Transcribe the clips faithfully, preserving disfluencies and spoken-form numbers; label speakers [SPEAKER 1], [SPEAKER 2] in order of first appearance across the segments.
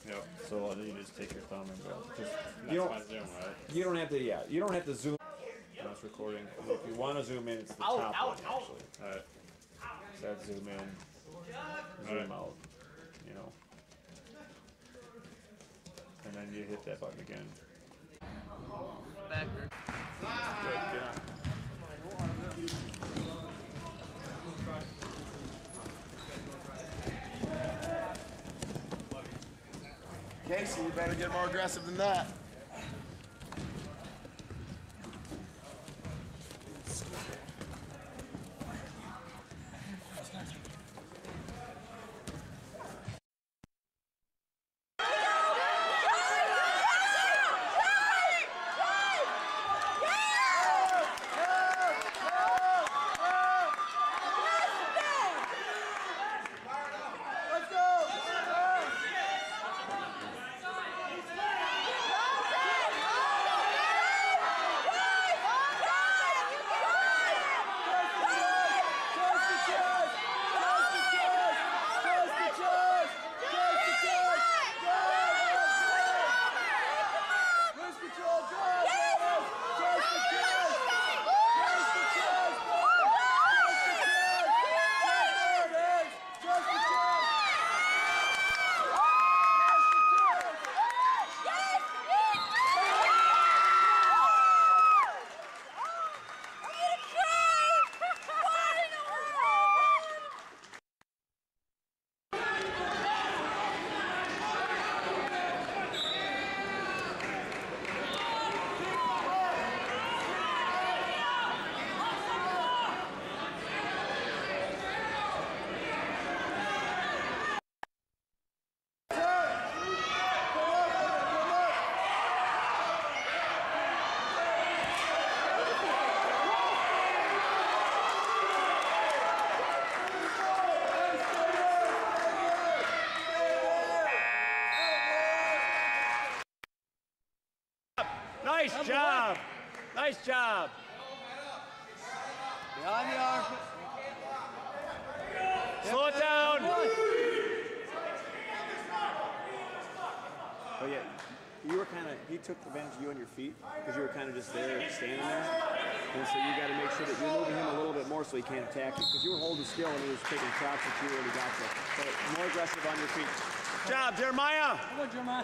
[SPEAKER 1] Yep.
[SPEAKER 2] So you just take your thumb and go.
[SPEAKER 1] That's
[SPEAKER 2] You don't,
[SPEAKER 1] my zoom, right?
[SPEAKER 2] you don't have to, yeah, you don't have to zoom. When it's recording. If you want to zoom in, it's the
[SPEAKER 3] Out,
[SPEAKER 2] top
[SPEAKER 3] out,
[SPEAKER 2] one,
[SPEAKER 3] out.
[SPEAKER 2] actually.
[SPEAKER 1] Alright.
[SPEAKER 2] So that's zoom in, zoom
[SPEAKER 1] Alright.
[SPEAKER 2] out, you know. And then you hit that button again.
[SPEAKER 3] Backer.
[SPEAKER 2] Good, get on.
[SPEAKER 4] Casey, you better get more aggressive than that.
[SPEAKER 2] Nice job! Nice job!
[SPEAKER 3] Behind the arm.
[SPEAKER 2] Slow it down! Oh yeah, you were kind of, he took advantage of you on your feet because you were kind of just there, standing there. And so you got to make sure that you're moving him a little bit more so he can't attack you because you were holding still and he was taking shots at you and he got you. So more aggressive on your feet. Good job, Jeremiah!
[SPEAKER 3] Come on, Jeremiah.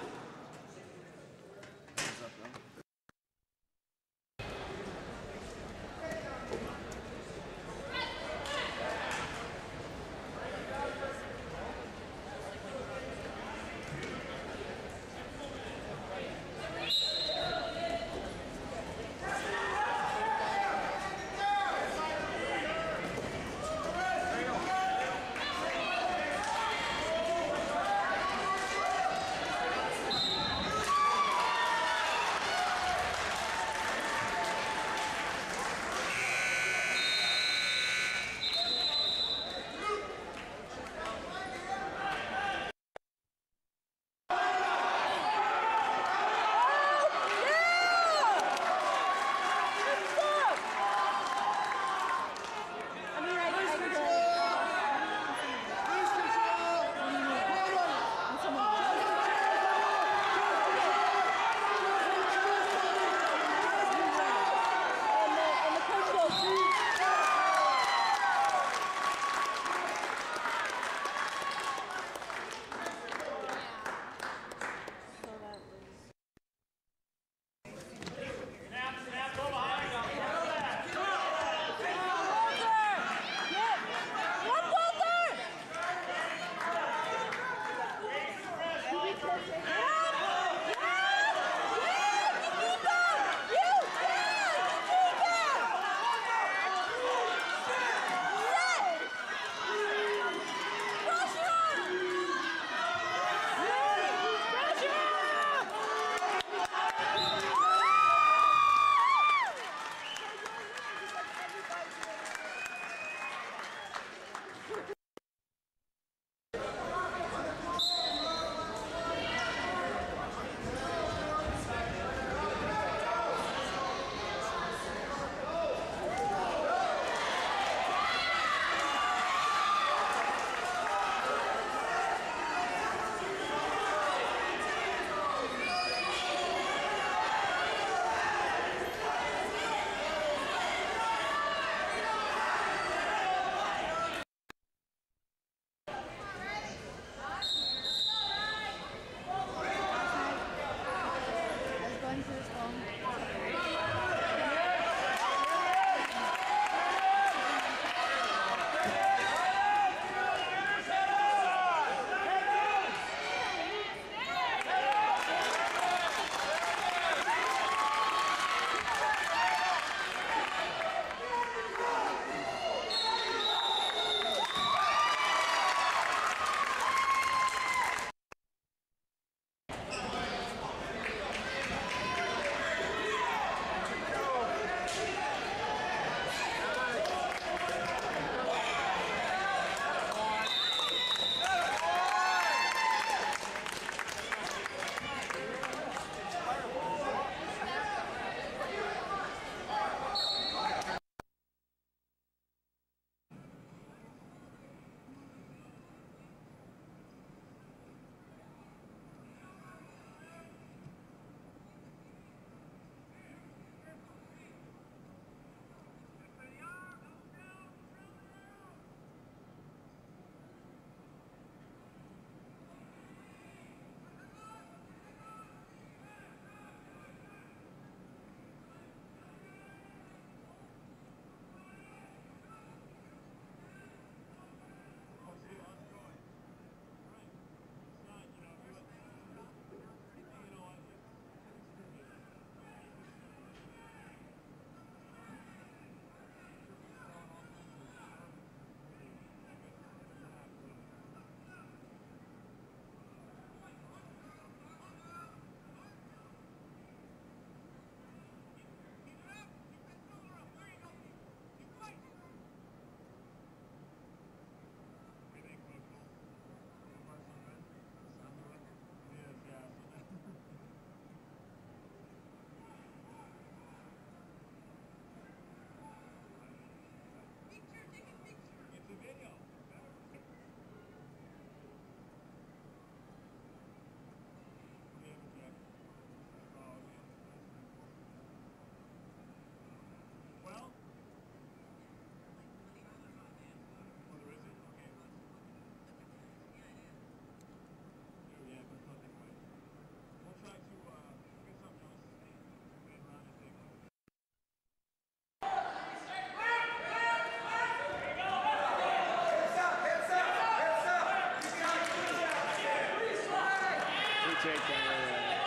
[SPEAKER 2] shake there.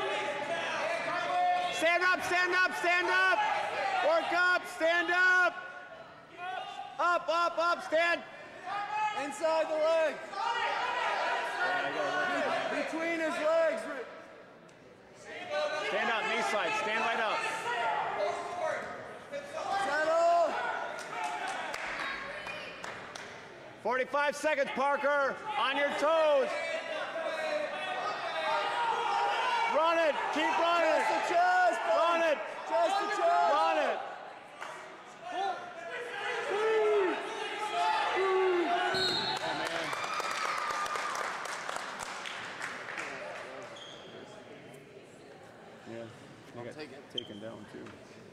[SPEAKER 2] Stand up, stand up, stand up. Work up, stand up. Up, up, up, stand.
[SPEAKER 1] Inside the legs. Between his legs.
[SPEAKER 2] Stand up, knee slide, stand right up.
[SPEAKER 1] Settle.
[SPEAKER 2] forty-five seconds, Parker. On your toes. Run it, keep running.
[SPEAKER 1] Chest to chest.
[SPEAKER 2] Run it.
[SPEAKER 1] Chest to chest.
[SPEAKER 2] Run it. Yeah, I got
[SPEAKER 4] take it.
[SPEAKER 2] taken down too.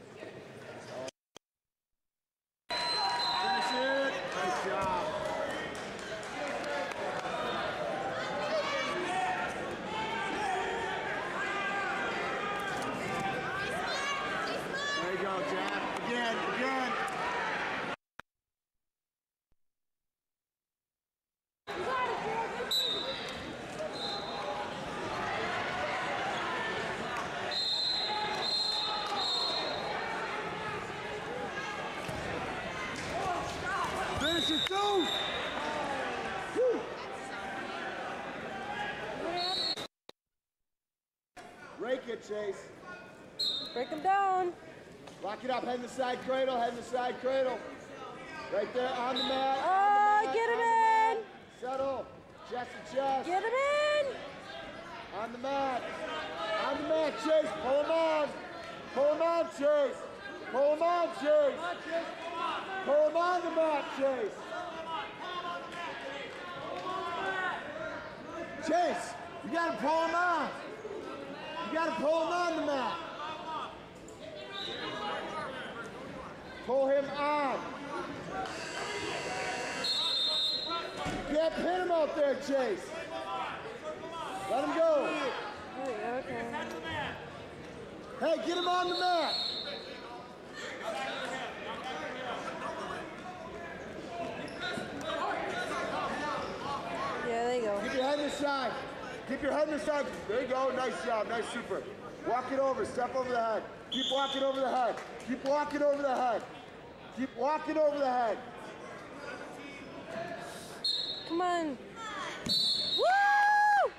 [SPEAKER 1] Finish it.
[SPEAKER 2] Nice job.
[SPEAKER 1] There you go, Jack. Again, again. Finish it, too. Rake it, Chase.
[SPEAKER 3] Break him down.
[SPEAKER 1] Lock it up. Head in the side cradle. Head in the side cradle. Right there on the mat.
[SPEAKER 3] Oh, get him in.
[SPEAKER 1] Settle. Chest to chest.
[SPEAKER 3] Get him in.
[SPEAKER 1] On the mat. On the mat, Chase. Pull him on. Pull him on, Chase. Pull him on, Chase. Pull him on the mat, Chase. Chase, you gotta pull him on. You gotta pull him on the mat. Pull him on. You can't pin him out there, Chase. Let him go.
[SPEAKER 3] Okay.
[SPEAKER 1] Hey, get him on the mat.
[SPEAKER 3] Yeah, there you go.
[SPEAKER 1] Keep your head in the side. Keep your head in the side. There you go. Nice job. Nice super. Walk it over. Step over the head. Keep walking over the head. Keep walking over the head. Keep walking over the head.
[SPEAKER 3] Come on. Woo!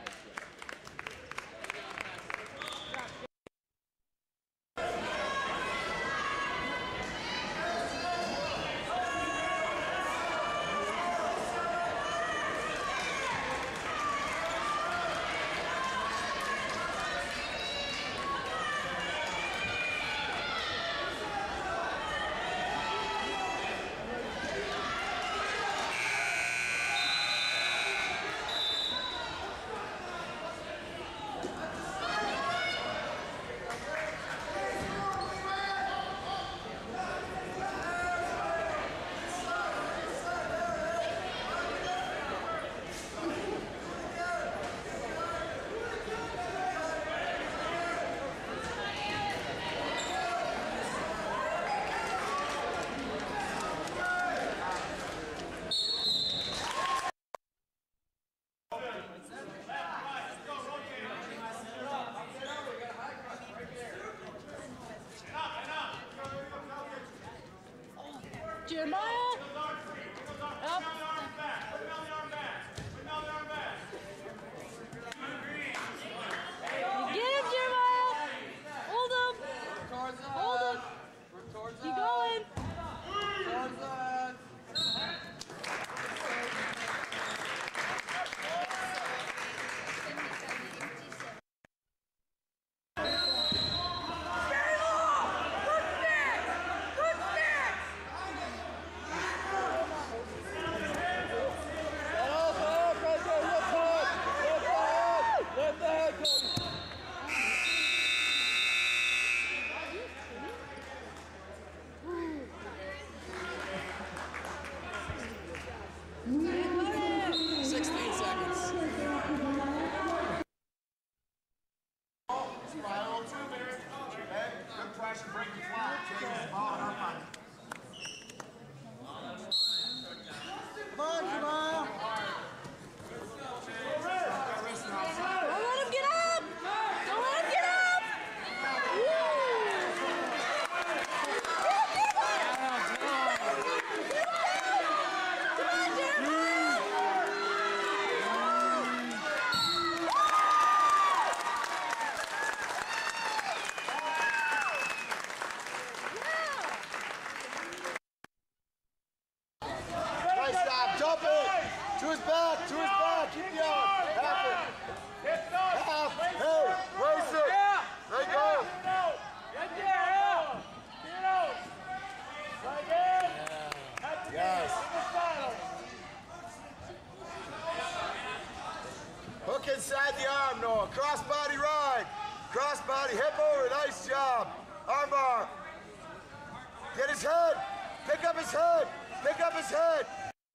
[SPEAKER 3] Jeremiah. Up. Get him, Jeremiah. Hold him. Hold him. Keep going.
[SPEAKER 4] sixteen seconds.
[SPEAKER 1] Spiral two minutes. Hey, good pressure, break the flat. Chase, ball up on it. Come on, Jamal.
[SPEAKER 3] Don't let him get out.
[SPEAKER 1] cross body ride. Cross body, hip over, nice job. Arm bar. Get his head, pick up his head, pick up his head.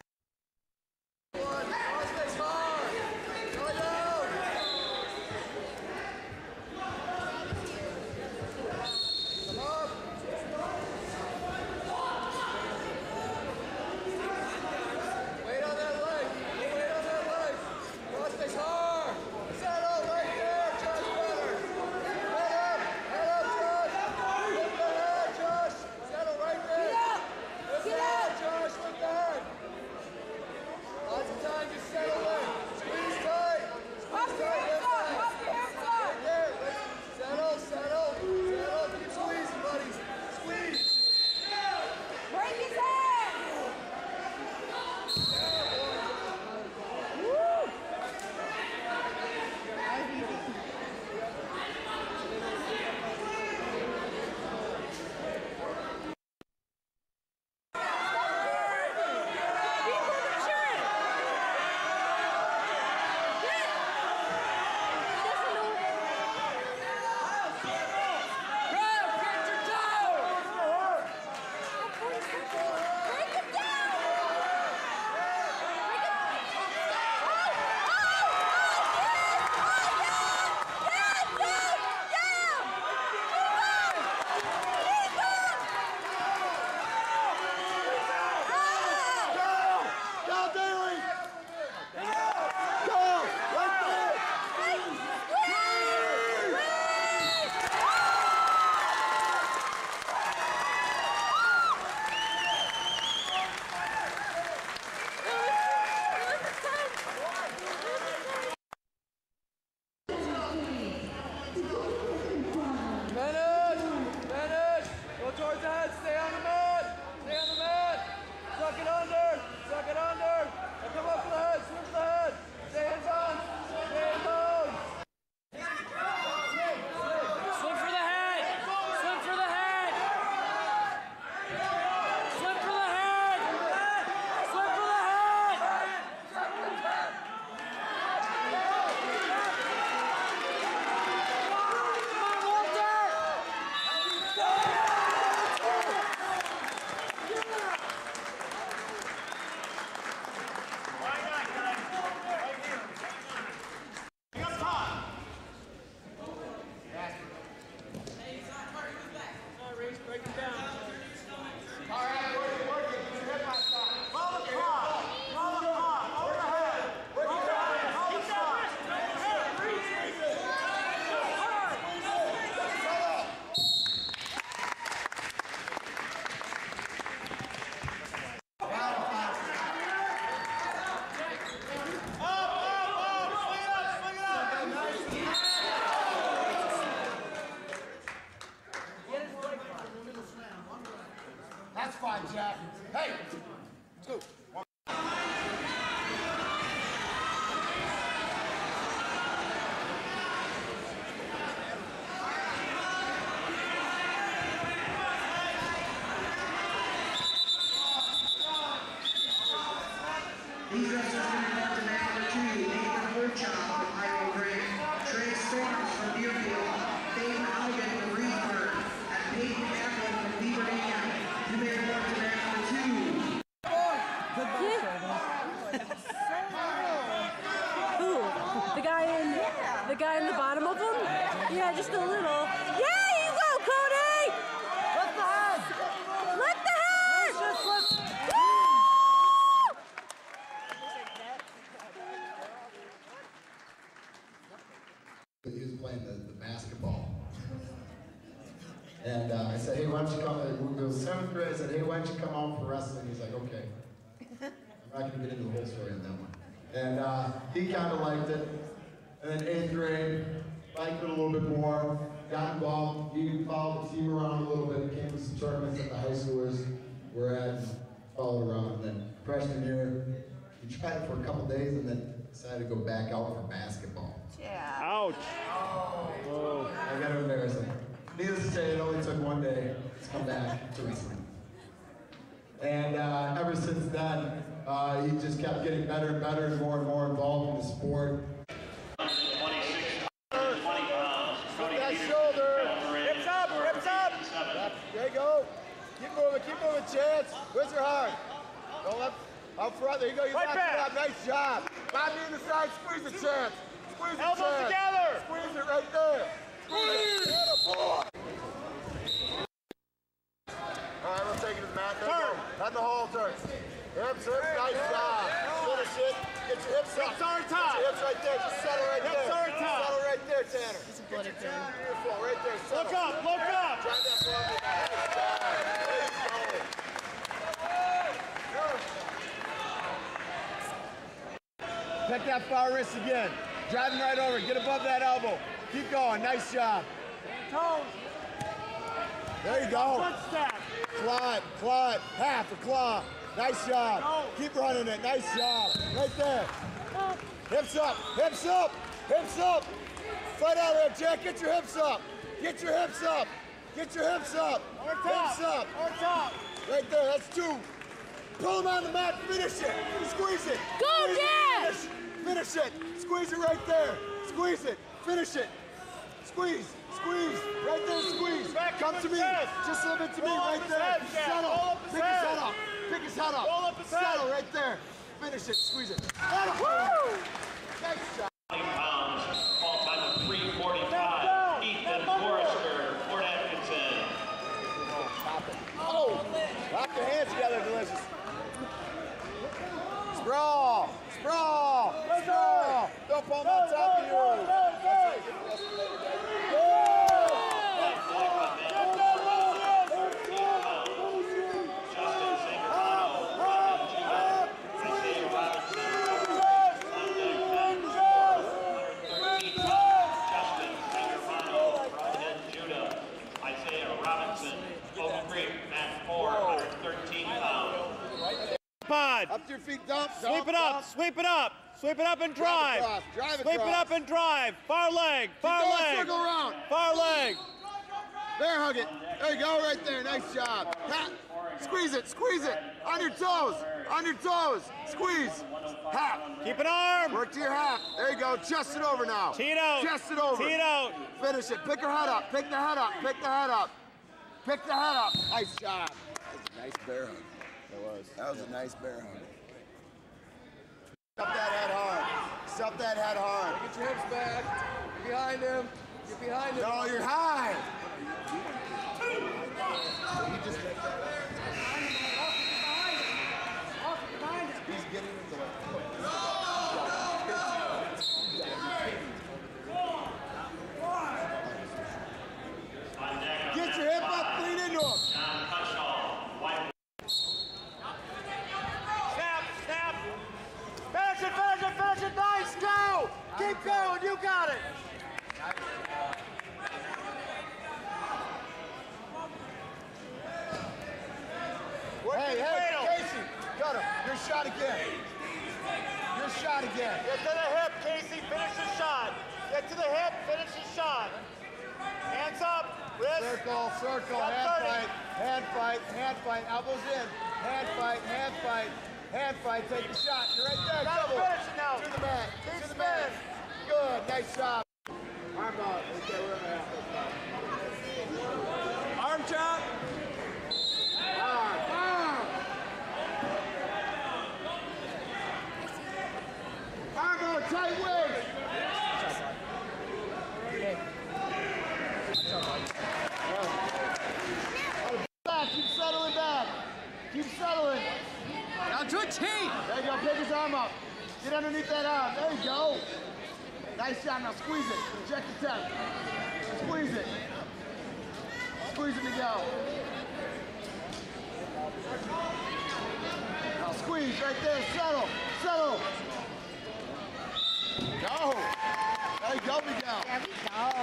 [SPEAKER 4] That's fine, Jack. Hey, two. One.
[SPEAKER 5] These wrestlers coming up to match number two, Nathan Horchop from Iowa Green, Trey Storms from Deerfield, Dave Haugen from Reedsburg, and Peyton Appel from Beaver Dam. You may report to match number two.
[SPEAKER 3] Who? The guy in the guy in the bottom of them? Yeah, just a little. Yeah, you go, Cody! Let the head! Let the head! Just let.
[SPEAKER 6] He was playing the, the basketball. And uh, I said, hey, why don't you come, it was seventh grade, I said, hey, why don't you come on for wrestling? He's like, okay. I'm not going to get into the whole story on that one. And uh, he kind of liked it. And then eighth grade, liked it a little bit more, got involved. He followed the team around a little bit, came to some tournaments that the high schoolers were at, and followed around. And then freshman year, he tried it for a couple days and then decided to go back out for basketball.
[SPEAKER 3] Yeah.
[SPEAKER 2] Ouch.
[SPEAKER 6] Oh, I got to embarrass him. Needless to say, it only took one day to come back to wrestling. And uh, ever since then, uh, he just kept getting better and better and more and more involved in the sport.
[SPEAKER 1] keep moving, Chance. Where's your heart? Go up, up front. There you go. You
[SPEAKER 2] Right
[SPEAKER 1] locked
[SPEAKER 2] back.
[SPEAKER 1] it up. Nice job. Bobby in the side. Squeeze it, Chance. Squeeze it,
[SPEAKER 2] Elbows
[SPEAKER 1] Chance.
[SPEAKER 2] together.
[SPEAKER 1] Squeeze it right there. Squeeze it. All right, we'll take it to the mat. There you go. Not in the hole, turn. Hips, hips. Nice job. Finish it. Get your hips up.
[SPEAKER 2] Hips are on top.
[SPEAKER 1] Get your hips right there. Just settle right
[SPEAKER 2] Hips
[SPEAKER 1] there.
[SPEAKER 2] are on top.
[SPEAKER 1] Settle right there, Tanner.
[SPEAKER 3] It's a bloody thing.
[SPEAKER 1] Beautiful. Right there. Settle.
[SPEAKER 2] Look up, look up.
[SPEAKER 1] Drive that ball. Nice job. There you go. Pick that far wrist again. Driving right over. Get above that elbow. Keep going. Nice job.
[SPEAKER 2] Toes.
[SPEAKER 1] There you go.
[SPEAKER 2] Front step.
[SPEAKER 1] Claw it. Claw it. Half a claw. Nice job.
[SPEAKER 2] Go.
[SPEAKER 1] Keep running it. Nice job. Right there. Hips up. Hips up. Hips up. Fight out there, Jack. Get your hips up. Get your hips up. Get your hips up.
[SPEAKER 2] On top.
[SPEAKER 1] Hips up.
[SPEAKER 2] On top.
[SPEAKER 1] Right there. That's two. Pull him on the mat. Finish it. Squeeze it.
[SPEAKER 3] Go,
[SPEAKER 1] Squeeze it.
[SPEAKER 3] Dad!
[SPEAKER 1] Finish. Finish it. Squeeze it right there. Squeeze it. Finish it. Squeeze. Squeeze. Right there. Squeeze.
[SPEAKER 2] Back
[SPEAKER 1] Come
[SPEAKER 2] up
[SPEAKER 1] to
[SPEAKER 2] his
[SPEAKER 1] me.
[SPEAKER 2] head.
[SPEAKER 1] Just a little bit to me
[SPEAKER 2] Roll up
[SPEAKER 1] right
[SPEAKER 2] his
[SPEAKER 1] there.
[SPEAKER 2] head, Jack.
[SPEAKER 1] Settle.
[SPEAKER 2] Roll up his
[SPEAKER 1] Pick his
[SPEAKER 2] head.
[SPEAKER 1] head up. Pick his head up.
[SPEAKER 2] Roll up his head.
[SPEAKER 1] Settle right there. Finish it. Squeeze it. Woo! Nice job.
[SPEAKER 7] pounds, all time of three forty-five. Ethan Forrester, Fort Atkinson.
[SPEAKER 1] Oh! Lock your hands together, Delicious. Sprawl! Sprawl! Sprawl! Don't pull him on top of you.
[SPEAKER 7] Justin Sangarano, Robin Judah, Isaiah Robinson, Justin Sangarano, Robin Judah, Isaiah Robinson, Oak Creek, Matt Ford, one hundred thirteen pounds.
[SPEAKER 2] Pod.
[SPEAKER 1] Up to your feet, dump.
[SPEAKER 2] Sweep
[SPEAKER 1] dump,
[SPEAKER 2] it up,
[SPEAKER 1] dump.
[SPEAKER 2] sweep it up, sweep it up and drive.
[SPEAKER 1] across, drive
[SPEAKER 2] Sweep it
[SPEAKER 1] across.
[SPEAKER 2] up and drive. Far leg, far
[SPEAKER 1] Keep going,
[SPEAKER 2] leg,
[SPEAKER 1] circle around.
[SPEAKER 2] far leg.
[SPEAKER 1] Bear hug it. There you go, right there. Nice job. Ha. Squeeze it, squeeze it. On your toes, on your toes. Squeeze. Half.
[SPEAKER 2] Keep an arm.
[SPEAKER 1] Work to your half. There you go. Chest it over now.
[SPEAKER 2] Tee it out.
[SPEAKER 1] Chest it over.
[SPEAKER 2] Tee it out.
[SPEAKER 1] Finish it. Pick her head up. Pick the head up. Pick the head up. Pick the head up. Nice job. That was a nice bear hug. That was. That was a nice bear hug. Stop that head hard. Stop that head hard.
[SPEAKER 8] Get your hips back. Get behind him. Get behind him.
[SPEAKER 1] No, you're high. He's getting into it. Get your hip up, lean into him.
[SPEAKER 2] Snap, snap. Finish it, finish it, finish it. Nice, go. Keep going, you got it. Work
[SPEAKER 1] Hey,
[SPEAKER 2] the
[SPEAKER 1] hey,
[SPEAKER 2] cradle.
[SPEAKER 1] Casey, got him. Your shot again. Your shot again.
[SPEAKER 2] Get to the hip, Casey. Finish the shot. Get to the hip. Finish the shot. Hands up. Wrist.
[SPEAKER 1] Circle, circle,
[SPEAKER 2] Stop
[SPEAKER 1] hand
[SPEAKER 2] thirty.
[SPEAKER 1] fight, hand fight, hand fight, elbows in, hand fight, hand fight, hand fight, take the shot. You're right there,
[SPEAKER 2] Gotta
[SPEAKER 1] double.
[SPEAKER 2] finish it now.
[SPEAKER 1] To the mat,
[SPEAKER 2] Keep
[SPEAKER 1] to the mat.
[SPEAKER 2] spinning.
[SPEAKER 1] Good, nice job. Arm out. Okay, we're gonna have
[SPEAKER 2] Arm chop.
[SPEAKER 1] Arm, arm. Arm out, tight waist. Back, keep settling back. Keep settling.
[SPEAKER 8] Down to a T.
[SPEAKER 1] There you go, pick his arm up. Get underneath that arm. There you go. Nice job, now squeeze it. Check the temp. Squeeze it. Squeeze it, Miguel. Now squeeze right there, settle, settle. Go. There you go, Miguel.
[SPEAKER 3] There we go.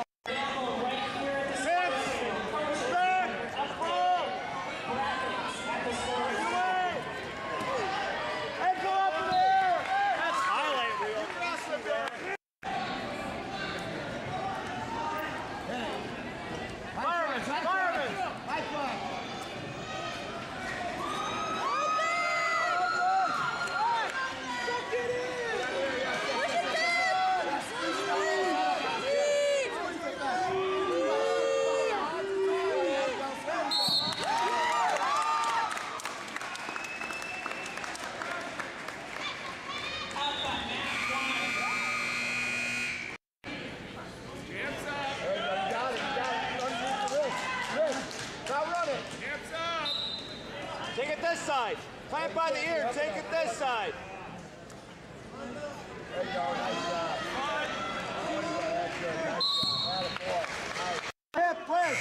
[SPEAKER 2] side. Clamp by the ear, take it this side.
[SPEAKER 1] There you go, nice job. That's good, nice job. Nice.
[SPEAKER 2] Hip, twist.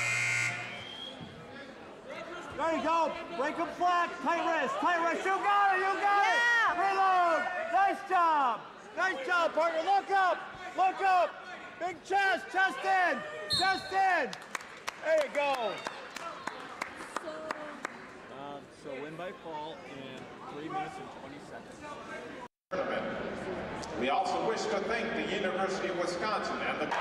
[SPEAKER 2] There you go. Break them flat. Tight wrist, tight wrist. You got it, you got it.
[SPEAKER 3] Yeah.
[SPEAKER 2] Reload. Nice job. Nice job, partner. Look up. Look up. Big chest. Chest in. Chest in. There you go. Um, so win by fall in three minutes and twenty seconds.
[SPEAKER 9] We also wish to thank the University of Wisconsin and the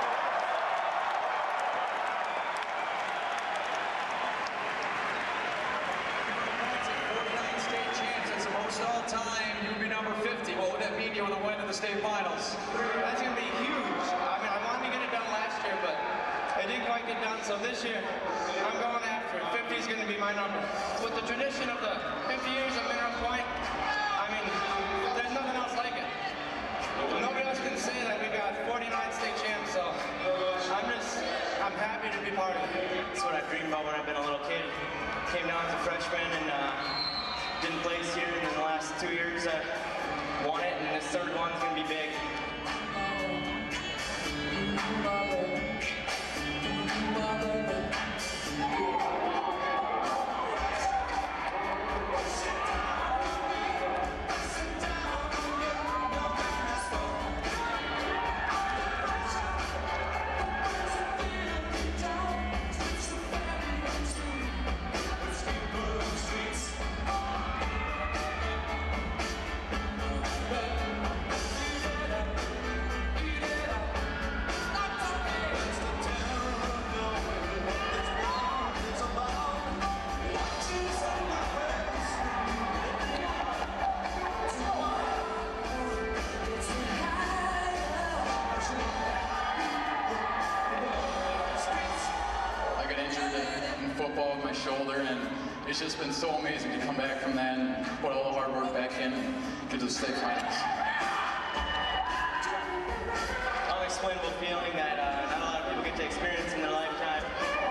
[SPEAKER 10] forty-nine state champs. That's the most all time. You would be number fifty. What would that mean to you on the way to the state finals?
[SPEAKER 11] That's going to be huge. I mean, I wanted to get it done last year, but it didn't quite get done. So this year, I'm going after it. fifty is going to be my number. With the tradition of the fifty years of Mineral Point, I mean, there's nothing else like it. Nobody else can say that we got forty-nine state champs, so I'm just, I'm happy to be part of it.
[SPEAKER 12] It's what I dreamed about when I've been a little kid. Came down as a freshman and uh, didn't place here, and in the last two years I won it, and this third one's going to be big.
[SPEAKER 10] Football with my shoulder, and it's just been so amazing to come back from that and put all the hard work back in and get to the state finals.
[SPEAKER 12] Unexplainable feeling that uh, not a lot of people get to experience in their lifetime.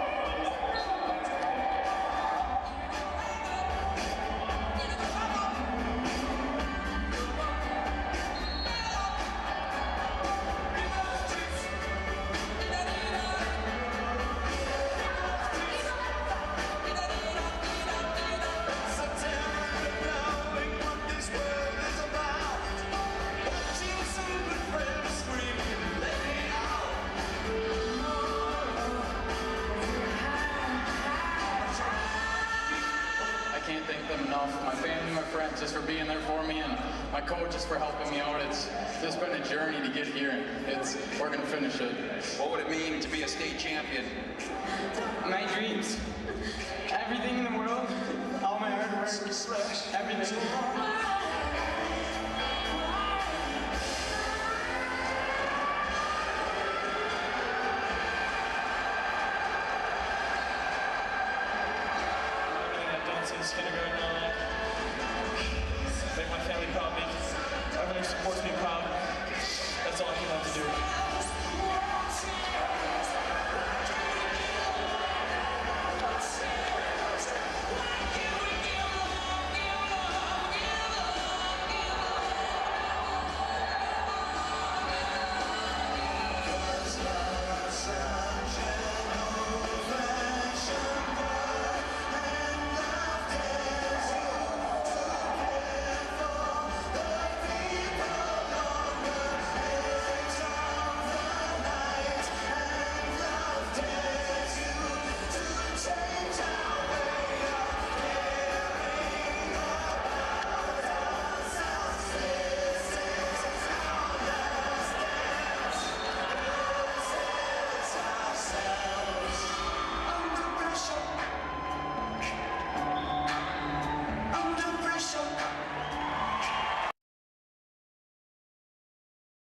[SPEAKER 10] My family, my friends, just for being there for me, and my coaches for helping me out. It's just been a journey to get here. It's we're gonna finish it.
[SPEAKER 11] What would it mean to be a state champion?
[SPEAKER 12] My dreams. Everything in the world. All my hard work. Everything.